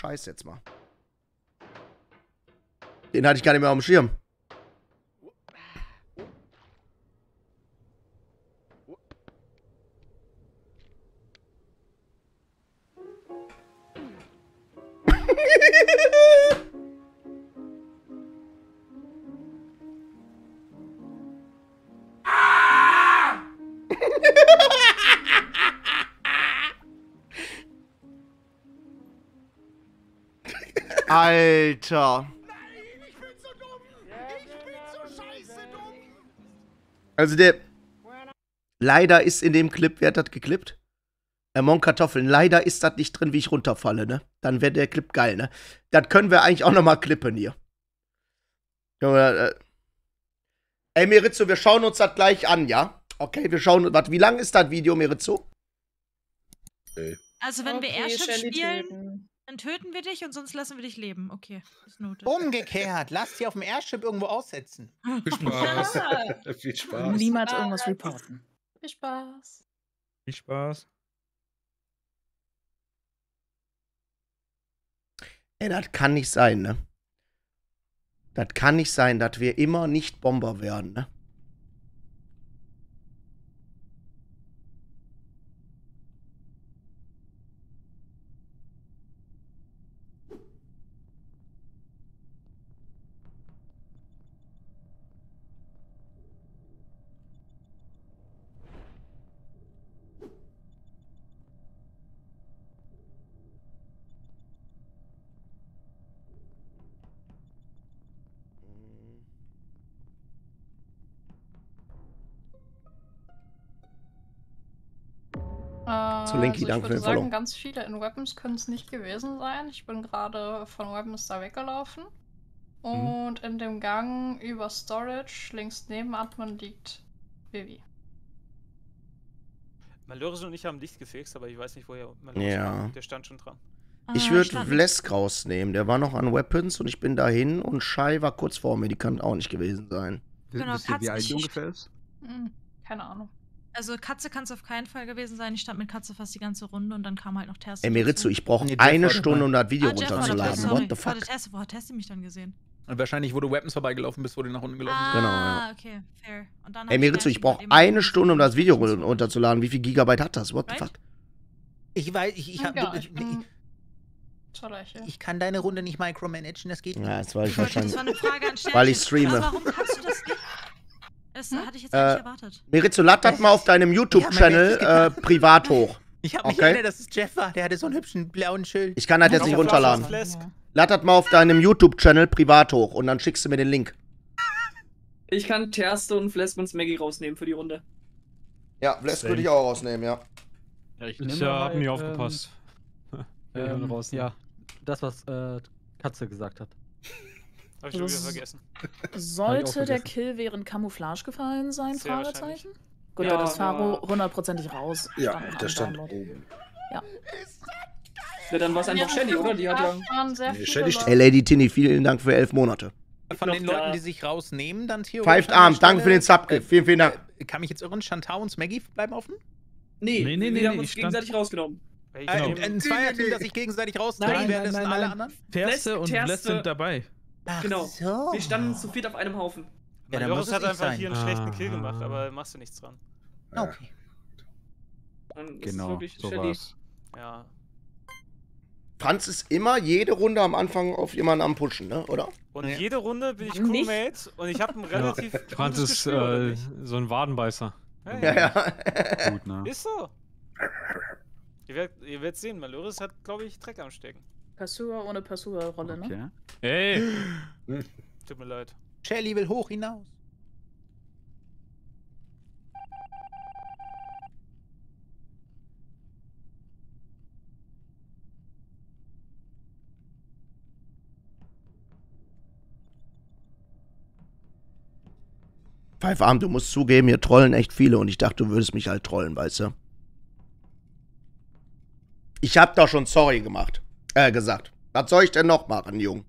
Scheiß jetzt mal. Den hatte ich gar nicht mehr auf dem Schirm. Alter. Nein, ich bin so dumm. Ich bin so scheiße dumm. Also leider ist in dem Clip, wer hat das geklippt? Mon Kartoffeln. Leider ist das nicht drin, wie ich runterfalle, ne? Dann wäre der Clip geil, ne? Das können wir eigentlich auch noch mal klippen hier. Ey, Merizzo, wir schauen uns das gleich an, ja? Okay, wir schauen uns. Wie lang ist das Video, Merizzo? Also, wenn wir Airship spielen, dann töten wir dich und sonst lassen wir dich leben. Okay, ist noted. Umgekehrt, lass sie auf dem Airship irgendwo aussetzen. Viel Spaß. Viel Spaß. Niemals irgendwas reporten. Viel Spaß. Viel Spaß. Ey, das kann nicht sein, ne? Das kann nicht sein, dass wir immer nicht Bomber werden, ne? So, Linky, danke für den Follow. Ganz viele in Weapons können es nicht gewesen sein. Ich bin gerade von Weapons da weggelaufen. Und in dem Gang über Storage links neben Admin liegt Vivi. Malores und ich haben Licht gefixt, aber ich weiß nicht, woher Malores war. Der stand schon dran. Ich würde Vlesk rausnehmen. Der war noch an Weapons und ich bin dahin und Shai war kurz vor mir. Die kann auch nicht gewesen sein. Genau, Wisst ihr, wie alt die ungefähr ist? Keine Ahnung. Also Katze kann es auf keinen Fall gewesen sein. Ich stand mit Katze fast die ganze Runde und dann kam halt noch Tersti. Ey, Merizzo, ich brauche eine Stunde, um das Video runterzuladen. What the fuck? Wo hat Tersti mich dann gesehen? Und wahrscheinlich, wo du Weapons vorbeigelaufen bist, wo du nach unten gelaufen bist. Genau, ja. Okay, fair. Und dann Ey, Merizzo, ich brauche eine Stunde, um das Video runterzuladen. Wie viel Gigabyte hat das? What the fuck? Ich weiß, ich kann deine Runde nicht micromanagen, das geht nicht. Ja, das war ich wahrscheinlich. Das war eine Frage an Sternchen. Weil ich streame. Warum kannst du das nicht? Das hatte ich jetzt gar nicht erwartet. Merizzo, lad das mal auf deinem YouTube-Channel privat hoch. Ich hab mich erinnert, dass es Jeff war. Der hatte so einen hübschen blauen Schild. Ich kann das jetzt nicht runterladen. Lad das mal auf deinem YouTube-Channel privat hoch und dann schickst du mir den Link. Ich kann Terste und Flesk und Maggie rausnehmen für die Runde. Ja, Flesk würde ich auch rausnehmen, ja. Ja, ich hab mir aufgepasst. Ja, das, was Katze gesagt hat. Hab ich schon wieder vergessen. Sollte der Kill während Camouflage gefallen sein? Sehr Fragezeichen? Gut, dann ist Faro hundertprozentig raus. Ja, der stand oben. Ja. Ja, dann war es einfach Shelly, oder? Die hat ja... Ey, Lady Tinny, vielen Dank für 11 Monate. Von den Leuten, die sich rausnehmen, dann theoretisch... Pfeift Arm, danke für den Subgift. Vielen, vielen Dank. Kann mich jetzt irren, Chantal und Maggie bleiben offen? Nee, wir haben uns gegenseitig rausgenommen. Ein Zweierteam, das sich gegenseitig rausnehmen, währenddessen alle anderen? Terste und Vles sind dabei. Ach genau. So. Wir standen zu viert auf einem Haufen. Ja, Malores hat einfach hier einen schlechten Kill gemacht, aber machst du nichts dran. Okay. Dann genau, so war's. Ja. Franz ist immer jede Runde am Anfang auf jemanden am Pushen, ne, oder? Und jede Runde bin ich Crewmate und ich habe einen relativ Franz ist so ein Wadenbeißer. Ja. Gut, ne? Ist so. Ihr werdet sehen, Malores hat, glaube ich, Dreck am Stecken. Pursuer ohne Pursuer-Rolle, ne? Ey! Tut mir leid. Shelly will hoch hinaus. Pfeifarm, du musst zugeben, hier trollen echt viele und ich dachte, du würdest mich halt trollen, weißt du? Ich hab doch schon sorry gesagt. Was soll ich denn noch machen, Jung?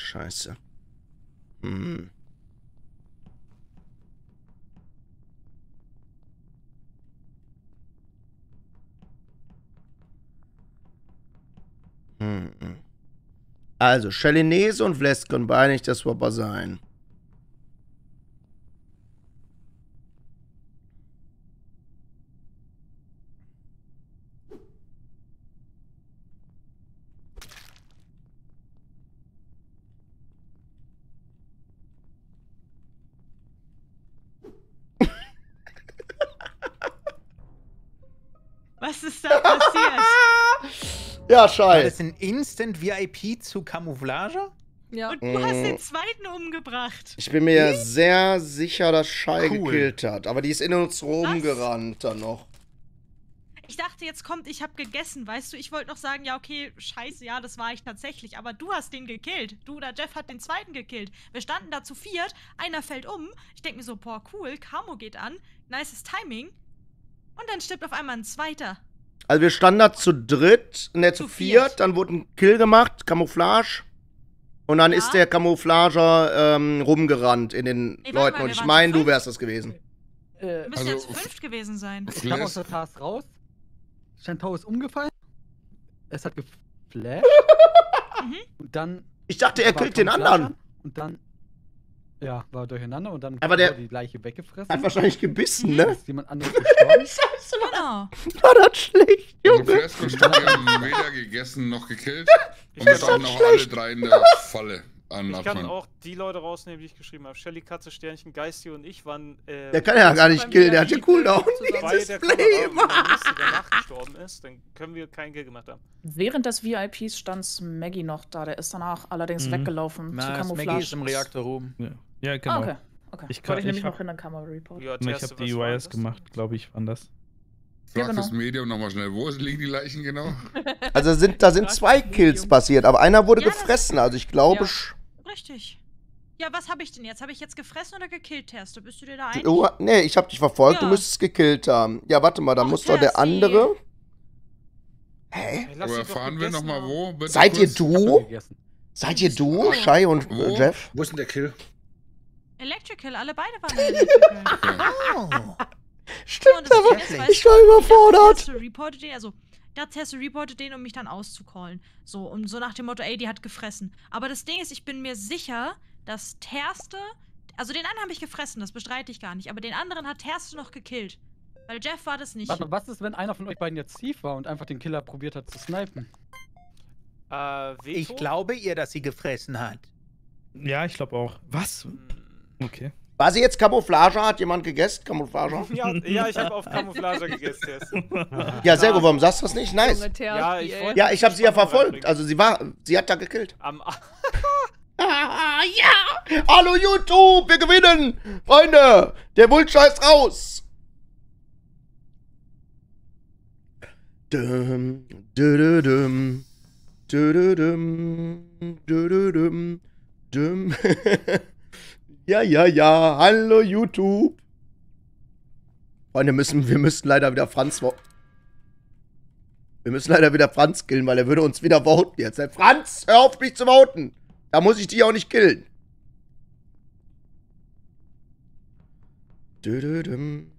Scheiße. Hm. Also, Chalinese und Vles können beide nicht der Swapper sein. Was ist da passiert? Ja, War scheiße. das ein Instant VIP zu Camouflage? Ja. Und du hast den zweiten umgebracht. Ich bin mir sehr sicher, dass Shai Cool. gekillt hat. Aber die ist in uns rumgerannt dann noch. Ich dachte, jetzt kommt, ich habe gegessen, weißt du? Ich wollte noch sagen, ja, okay, scheiße, ja, das war ich tatsächlich. Aber du hast den gekillt. Du oder Jeff hat den zweiten gekillt. Wir standen da zu viert, einer fällt um. Ich denke mir so, boah, cool, Camo geht an. Nices Timing. Und dann stirbt auf einmal ein zweiter. Also wir standen da zu dritt, ne, zu viert. Dann wurde ein Kill gemacht, Camouflage. Und dann ist der Camouflager rumgerannt in den Leuten. Und ich meine, du wärst das gewesen. Müsste ja zu fünft gewesen sein. Ich kam aus der Task raus. Shantau ist umgefallen. Es hat geflasht. Und dann. Ich dachte, er killt den anderen. Und dann. Ja, war durcheinander und dann aber der die Leiche weggefressen. Hat wahrscheinlich gebissen, ne? Ist jemand anderes gestorben. Scheiße, Genau. war das schlecht, Junge. Also Flesk und Stucki haben weder gegessen noch gekillt. Und wir Ist standen das auch alle schlecht? drei in der Falle an Ich kann Atman. auch die Leute rausnehmen, die ich geschrieben habe. Shelly, Katze, Sternchen, Geisty und ich waren. Der kann ja gar nicht killen, der hat ja Cooldown. Bei der Kamera, wenn der nächste danach gestorben ist, dann können wir keinen Kill gemacht haben. Während des VIPs stand Maggie noch da. Der ist danach allerdings weggelaufen zu Maggie Maggie ist im Reaktor rum. Ja, genau. Ah, okay. Okay. Ich Wollte ich nämlich hab- noch in der Kamera report. Ja, Ich Terste, habe die was war Wires das? gemacht, glaube ich, waren das. Frag genau. das Medium nochmal schnell, wo liegen die Leichen genau? Also da sind 2 Kills passiert, aber einer wurde gefressen. Also ich glaube, Richtig. Ja, was habe ich denn jetzt? Habe ich jetzt gefressen oder gekillt, Terste? Bist du dir da einig? nee, ich habe dich verfolgt, du Ja. müsstest gekillt haben. Ja, warte mal, dann Ach, muss doch der Tersti. andere. Hä? Ey, lass Wo sie doch erfahren wir gegessen nochmal haben. wo? Bitte Seid ihr kurz. du? Gegessen. Seid ihr du, Shai und Wo? Jeff? Wo ist denn der Kill? Electrical, alle beide waren Electrical. Stimmt, Und das aber Ding ist, weißt ich war du, überfordert. Terste reportet den, also, da hat Terste reportet den, um mich dann auszucallen. So, und so nach dem Motto, ey, die hat gefressen. Aber das Ding ist, ich bin mir sicher, dass Terste, also den einen habe ich gefressen, das bestreite ich gar nicht, aber den anderen hat Terste noch gekillt. Weil Jeff war das nicht. Warte mal, was ist, wenn einer von euch beiden jetzt Thief war und einfach den Killer probiert hat zu snipen? Veto? Ich glaube ihr, dass sie gefressen hat. Ja, ich glaube auch. Was? Okay. War sie jetzt Camouflage? Hat jemand gegessen? Camouflage? Ja, ich habe auf Camouflage gegessen, Terste. Ja, sehr gut, warum sagst du das nicht? Nice. Ja, ich wollte. Ja, ich habe sie ja verfolgt. Also sie hat da gekillt. Ja! Hallo YouTube, wir gewinnen! Freunde, der Vulture ist raus! Dum, dum, dum, dum, dum. Ja, hallo YouTube. Freunde, wir müssen leider wieder Franz killen, weil er würde uns wieder voten jetzt. Hey, Franz, hör auf mich zu voten. Da muss ich dich auch nicht killen. Dum.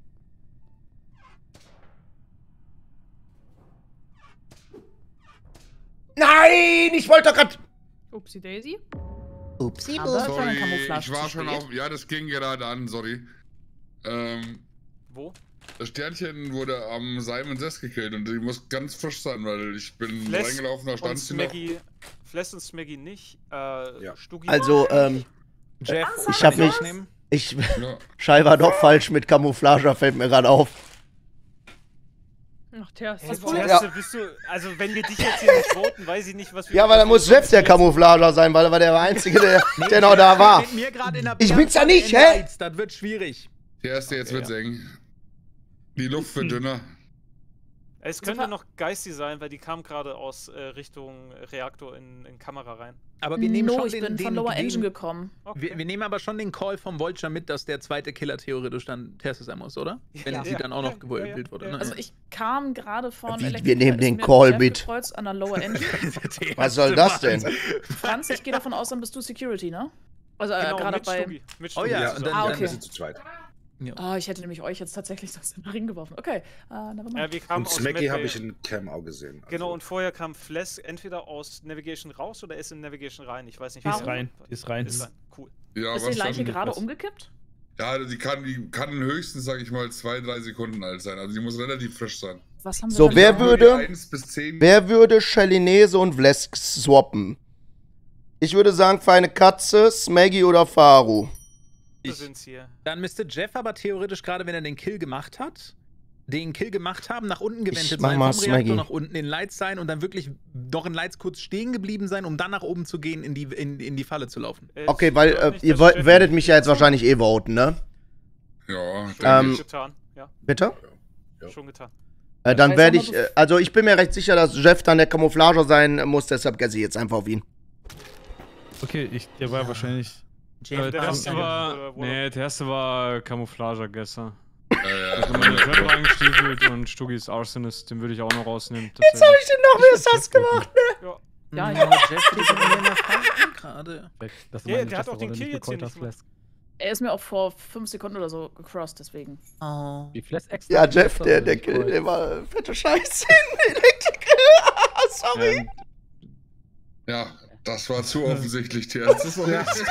Nein, ich wollte doch gerade... Upsi Daisy. Upsi, Sorry, ich war schon auf... Ja, das ging gerade an, sorry. Wo? Das Sternchen wurde am Simon Sess gekillt und die muss ganz frisch sein, weil ich bin reingelaufen, da stand sie noch. Fles und Smaggy nicht. Stugi Also, Jeff, ich hab mich... Shai war doch falsch mit Camouflage, fällt mir gerade auf. Ach, Terste. Bist du, also wenn wir dich jetzt hier nicht voten, weiß ich nicht, was wir... Ja, weil da muss Jeff der Camouflager sein, weil er war der Einzige, der noch da war. Mit mir gerade in der Ich bin's ja nicht, hä? Lights, das wird schwierig. Der erste, jetzt wird's eng. Die Luft wird dünner. Es könnte noch Geisty sein, weil die kam gerade aus Richtung Reaktor in Kamera rein. Aber wir nehmen schon ich bin von Lower Engine gekommen. Okay. Wir nehmen aber schon den Call vom Vulture mit, dass der zweite Killer theoretisch dann Terste sein muss, oder? Wenn sie dann auch noch gewählt wurde. Ne? Also ich kam gerade von Wir nehmen den Call mit. An der Lower Engine. Was soll das denn? Franz, ich gehe davon aus, dann bist du Security, ne? Also gerade bei... Oh ja, und dann okay. wir sind zu zweit. Ja. Oh, ich hätte nämlich euch jetzt tatsächlich sonst in den Ring geworfen. Okay, und Smeggy habe ich in Cam auch gesehen. Also. Genau, und vorher kam Flesk entweder aus Navigation raus oder ist in Navigation rein. Ich weiß nicht. Die ist rein. Ist rein. Cool. Ja, ist die Leiche gerade umgekippt? Ja, die kann höchstens, sag ich mal, 2-3 Sekunden alt sein. Also die muss relativ frisch sein. Was haben wir So, wer wer würde Shalinese und Vlesk swappen? Ich würde sagen, für eine Katze, Smeggy oder Faru. Dann müsste Jeff aber theoretisch gerade, wenn er den Kill gemacht hat, nach unten gewendet mach sein, mal vom Reaktor Smeggy. nach unten in Lights sein und dann wirklich noch in Lights kurz stehen geblieben sein, um dann nach oben zu gehen, in die Falle zu laufen. Okay, weil ihr werdet mich ja jetzt wahrscheinlich eh voten, ne? Ja, getan. Ja. Bitte? Ja. Schon getan. Dann werde ich, also ich bin mir recht sicher, dass Jeff dann der Camouflager sein muss, deshalb gesse ich jetzt einfach auf ihn. Okay, der war wahrscheinlich... Der erste war Camouflager-Gesser. Ja. Also meine Trap reingestiefelt und Stugis Arsonist, den würde ich auch noch rausnehmen. Jetzt habe ich den noch mehr Sass gemacht, ne? Ja, Jeff steht mir in der Falle gerade. Der hat auch den Kill jetzt hier nicht mehr. Er ist mir auch vor 5 Sekunden oder so gecrossed, deswegen. Oh. Die Flash extra. Ja, Jeff, der Kill, der war fette Scheiße in Elektriker. Sorry. Ja, das war zu offensichtlich, Tja. Das ist doch nichts.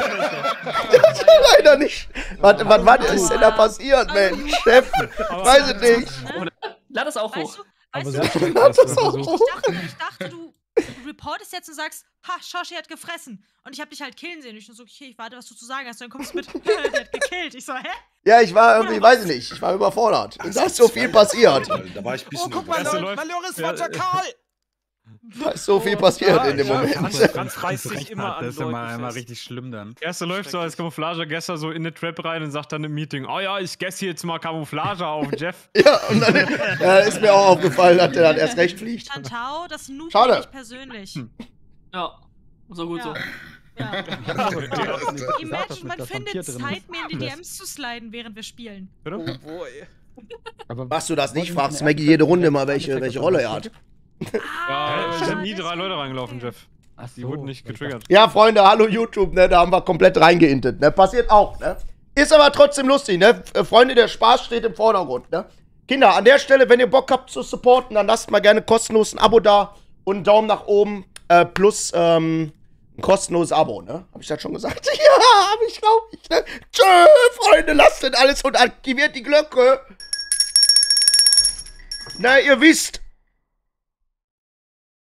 Leider nicht. Was ist denn da passiert, Mensch? Chef, weiß ich nicht. Lad das auch hoch. Weißt du, Lad das auch hoch. Ich dachte, du reportest jetzt und sagst, ha, Shoshi hat gefressen. Und ich hab dich halt killen sehen. Und ich so, okay, ich warte, was du zu sagen hast. Und dann kommst du mit, der hat gekillt. Ich so, hä? Ja, ich war irgendwie, weiß ich nicht, ich war überfordert. Da ist so viel passiert. Da war ich ein bisschen guck mal, Maloris war Karl! Da ist so viel passiert in dem Moment. Franz reißt sich immer an. Das ist immer richtig schlimm dann. Erster läuft so als Camouflage-Gesser so in eine Trap rein und sagt dann im Meeting, oh ja, ich gesse jetzt mal Camouflage auf Jeff. Ja, und dann ist mir auch aufgefallen, dass der dann erst recht fliegt. Chantao, das noob Schade. ich persönlich. Ja, so gut so. Ja. Imagine, man findet Zeit, mir in die DMs zu sliden, während wir spielen. Oh boy. Machst du das nicht? Fragst Maggie jede Runde mal, welche Rolle er hat. Ja, es sind nie 3 Leute reingelaufen, Jeff. Die wurden nicht getriggert. Ja, Freunde, hallo YouTube, ne? Da haben wir komplett reingeintet, ne? Passiert auch, ne? Ist aber trotzdem lustig, ne? Freunde, der Spaß steht im Vordergrund, ne? Kinder, an der Stelle, wenn ihr Bock habt zu supporten, dann lasst mal gerne kostenlos ein Abo da und einen Daumen nach oben, plus, ein kostenloses Abo, ne? Hab ich das schon gesagt? Ja, hab ich, glaub ich, ne? Tschö, Freunde, lasst das alles und aktiviert die Glocke. Na, ihr wisst,